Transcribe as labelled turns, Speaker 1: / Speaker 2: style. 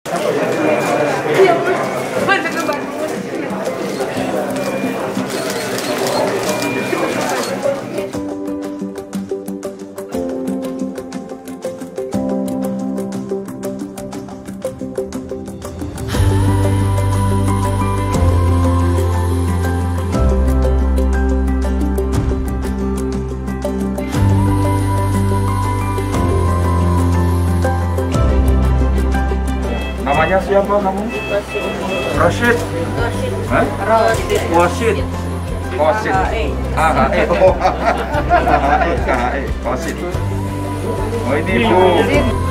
Speaker 1: Namanya siapa kamu? Rashid. Hah? Wasid. Wasid. AHE. Oh, AHE. Wasid. Oh, ini Bu.